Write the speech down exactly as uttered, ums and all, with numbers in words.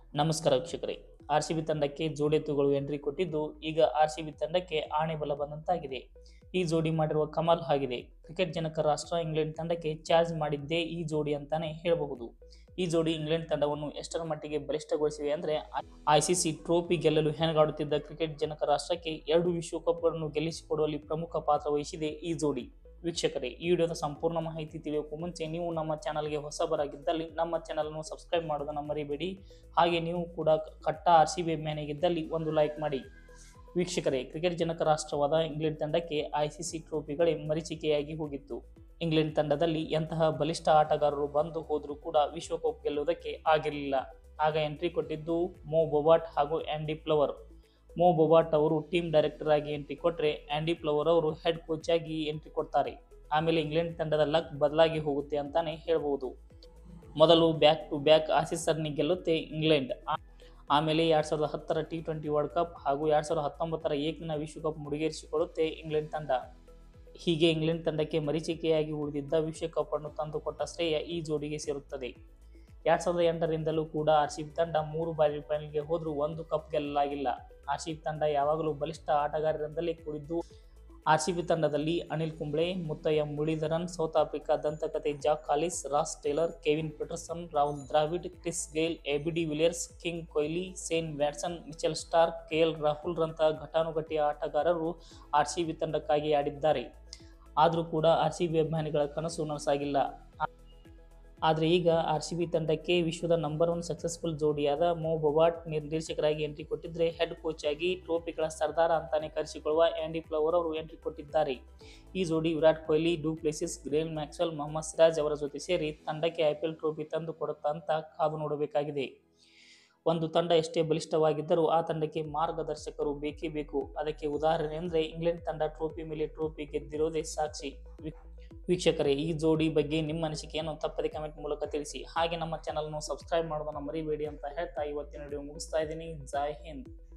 ನಮಸ್ಕಾರ ವೀಕ್ಷಕರೇ. ಆರ್‌ಸಿಬಿ ತಂಡಕ್ಕೆ ಜೋಡೆತ್ತುಗಳು ಎಂಟ್ರಿ ಕೊಟ್ಟಿದ್ದು ಈಗ ಆರ್‌ಸಿಬಿ ತಂಡಕ್ಕೆ ಆಣೆ ಬಲ ಬಂದಂತಾಗಿದೆ. ಈ ಜೋಡಿ ಮಾಡಿರುವ ಕಮಾಲ್ ಆಗಿದೆ. ಕ್ರಿಕೆಟ್ ಜನಕ ರಾಷ್ಟ್ರ ಇಂಗ್ಲೆಂಡ್ ತಂಡಕ್ಕೆ ಚಾರ್ಜ್ ಮಾಡಿದ್ದೇ ಈ ಜೋಡಿ ಅಂತಾನೆ ಹೇಳಬಹುದು. ಈ ಜೋಡಿ ಇಂಗ್ಲೆಂಡ್ ತಂಡವನ್ನು ಎಷ್ಟರ ಮಟ್ಟಿಗೆ ಬಲಿಷ್ಠಗೊಳಿಸಿವೆ ಅಂದ್ರೆ ಐಸಿಸಿ ಟ್ರೋಫಿ ಗೆಲ್ಲಲು ಹೆಣಗಾಡುತ್ತಿದ್ದ ಕ್ರಿಕೆಟ್ ಜನಕ ರಾಷ್ಟ್ರಕ್ಕೆ ಎರಡು ವಿಶ್ವಕಪ್ಗಳನ್ನು ಗೆಲ್ಲಿಸಿಕೊಡುವಲ್ಲಿ ಪ್ರಮುಖ ಪಾತ್ರ ವಹಿಸಿದೆ ಈ ಜೋಡಿ. ವೀಕ್ಷಕರೇ, ಈ ವಿಡಿಯೋದ ಸಂಪೂರ್ಣ ಮಾಹಿತಿ ತಿಳಿಯೋಕ್ಕೂ ಮುಂಚೆ ನೀವು ನಮ್ಮ ಚಾನಲ್ಗೆ ಹೊಸಬರಾಗಿದ್ದಲ್ಲಿ ನಮ್ಮ ಚಾನಲನ್ನು ಸಬ್ಸ್ಕ್ರೈಬ್ ಮಾಡೋದನ್ನು ಮರಿಬೇಡಿ. ಹಾಗೆ ನೀವು ಕೂಡ ಕಟ್ಟ ಆರ್‌ಸಿಬಿ ಅಭಿಮಾನಿಯಾಗಿದ್ದಲ್ಲಿ ಒಂದು ಲೈಕ್ ಮಾಡಿ. ವೀಕ್ಷಕರೇ, ಕ್ರಿಕೆಟ್ ಜನಕ ರಾಷ್ಟ್ರವಾದ ಇಂಗ್ಲೆಂಡ್ ತಂಡಕ್ಕೆ ಐಸಿಸಿ ಟ್ರೋಫಿಗಳೇ ಮರೀಚಿಕೆಯಾಗಿ ಹೋಗಿತ್ತು. ಇಂಗ್ಲೆಂಡ್ ತಂಡದಲ್ಲಿ ಎಂತಹ ಬಲಿಷ್ಠ ಆಟಗಾರರು ಬಂದು ಹೋದರೂ ಕೂಡ ವಿಶ್ವಕಪ್ ಗೆಲ್ಲುವುದಕ್ಕೆ ಆಗಿರಲಿಲ್ಲ. ಆಗ ಎಂಟ್ರಿ ಕೊಟ್ಟಿದ್ದು ಮೋ ಬೊಬಾಟ್ ಹಾಗೂ ಆ್ಯಂಡಿ ಫ್ಲವರ್. ಮೋ ಬೊಬಾಟ್ ಅವರು ಟೀಮ್ ಡೈರೆಕ್ಟರ್ ಆಗಿ ಎಂಟ್ರಿ ಕೊಟ್ಟರೆ ಆ್ಯಂಡಿ ಫ್ಲವರ್ ಅವರು ಹೆಡ್ ಕೋಚ್ ಆಗಿ ಎಂಟ್ರಿ ಕೊಡ್ತಾರೆ. ಆಮೇಲೆ ಇಂಗ್ಲೆಂಡ್ ತಂಡದ ಲಕ್ ಬದಲಾಗಿ ಹೋಗುತ್ತೆ ಅಂತಾನೆ ಹೇಳ್ಬಹುದು. ಮೊದಲು ಬ್ಯಾಕ್ ಟು ಬ್ಯಾಕ್ ಆಸೀಸ್ ಸರಣಿ ಗೆಲ್ಲುತ್ತೆ ಇಂಗ್ಲೆಂಡ್. ಆಮೇಲೆ ಎರಡ್ ಸಾವಿರದ ಹತ್ತರ ಟಿ ಟ್ವೆಂಟಿ ವರ್ಲ್ಡ್ ಕಪ್ ಹಾಗೂ ಎರಡ್ ಸಾವಿರದ ಹತ್ತೊಂಬತ್ತರ ಏಕದಿನ ವಿಶ್ವಕಪ್ ಮುಡಿಗೇರಿಸಿಕೊಳ್ಳುತ್ತೆ ಇಂಗ್ಲೆಂಡ್ ತಂಡ. ಹೀಗೆ ಇಂಗ್ಲೆಂಡ್ ತಂಡಕ್ಕೆ ಮರೀಚಿಕೆಯಾಗಿ ಉಳಿದಿದ್ದ ವಿಶ್ವಕಪ್ ಅನ್ನು ತಂದುಕೊಟ್ಟ ಶ್ರೇಯ ಈ ಜೋಡಿಗೆ ಸೇರುತ್ತದೆ. ಎರಡ್ ಸಾವಿರದ ಎಂಟರಿಂದಲೂ ಕೂಡ ಆರ್‌ಸಿಬಿ ತಂಡ ಮೂರು ಬಾರಿ ಫೈನಲ್ಗೆ ಹೋದ್ರೂ ಒಂದು ಕಪ್ ಗೆಲ್ಲಲಾಗಿಲ್ಲ. ಆರ್‌ಸಿಬಿ ತಂಡ ಯಾವಾಗಲೂ ಬಲಿಷ್ಠ ಆಟಗಾರರಿಂದಲೇ ಕೂಡಿದ್ದು. ಆರ್‌ಸಿಬಿ ತಂಡದಲ್ಲಿ ಅನಿಲ್ ಕುಂಬ್ಳೆ, ಮುತ್ತಯ್ಯ ಮುರಳೀಧರನ್, ಸೌತ್ ಆಫ್ರಿಕಾ ದಂತಕಥೆ Jacques Kallis, Ross Taylor, Kevin Pietersen, Rahul Dravid, Chris Gayle, AB de Villiers, king Kohli, Shane Watson, Mitchell Starc, KL Rahul ರಂತಹ ಘಟಾನುಘಟಿ ಆಟಗಾರರು ಆರ್‌ಸಿಬಿ ತಂಡಕ್ಕಾಗಿ ಆಡಿದ್ದಾರೆ. ಆದರೂ ಕೂಡ ಆರ್‌ಸಿಬಿ ಅಭಿಮಾನಿಗಳ ಕನಸು ನನಸಾಗಿಲ್ಲ. ಆದರೆ ಈಗ ಆರ್‌ಸಿಬಿ ತಂಡಕ್ಕೆ ವಿಶ್ವದ ನಂಬರ್ ಒನ್ ಸಕ್ಸಸ್ಫುಲ್ ಜೋಡಿಯಾದ ಮೋ ಬೊಬಾಟ್ ನಿರ್ದೇಶಕರಾಗಿ ಎಂಟ್ರಿ ಕೊಟ್ಟಿದ್ರೆ, ಹೆಡ್ ಕೋಚ್ ಆಗಿ ಟ್ರೋಫಿಗಳ ಸರ್ದಾರ ಅಂತಾನೆ ಕರೆಸಿಕೊಳ್ಳುವ ಆ್ಯಂಡಿ ಫ್ಲವರ್ ಅವರು ಎಂಟ್ರಿ ಕೊಟ್ಟಿದ್ದಾರೆ. ಈ ಜೋಡಿ Virat Kohli, du Plessis, Glenn Maxwell, Mohammed Siraj ಅವರ ಜೊತೆ ಸೇರಿ ತಂಡಕ್ಕೆ ಐಪಿಎಲ್ ಟ್ರೋಫಿ ತಂದು ಕೊಡುತ್ತಾ ಅಂತ ಕಾದು ನೋಡಬೇಕಾಗಿದೆ. ಒಂದು ತಂಡ ಎಷ್ಟೇ ಬಲಿಷ್ಠವಾಗಿದ್ದರೂ ಆ ತಂಡಕ್ಕೆ ಮಾರ್ಗದರ್ಶಕರು ಬೇಕೇ ಬೇಕು. ಅದಕ್ಕೆ ಉದಾಹರಣೆ ಅಂದರೆ ಇಂಗ್ಲೆಂಡ್ ತಂಡ ಟ್ರೋಫಿ ಮೇಲೆ ಟ್ರೋಫಿ ಗೆದ್ದಿರೋದೇ ಸಾಕ್ಷಿ. ವೀಕ್ಷಕರೇ, ಈ ಜೋಡಿ ಬಗ್ಗೆ ನಿಮ್ಮ ಅನಿಸಿಕೆಯನ್ನು ತಪ್ಪದೆ ಕಮೆಂಟ್ ಮೂಲಕ ತಿಳಿಸಿ. ಹಾಗೆ ನಮ್ಮ ಚಾನಲ್ನ ಸಬ್ಸ್ಕ್ರೈಬ್ ಮಾಡೋದನ್ನು ಮರಿಬೇಡಿ ಅಂತ ಹೇಳ್ತಾ ಇವತ್ತಿನ ವಿಡಿಯೋ ಮುಗಿಸ್ತಾ ಇದ್ದೀನಿ. ಜೈ ಹಿಂದ್.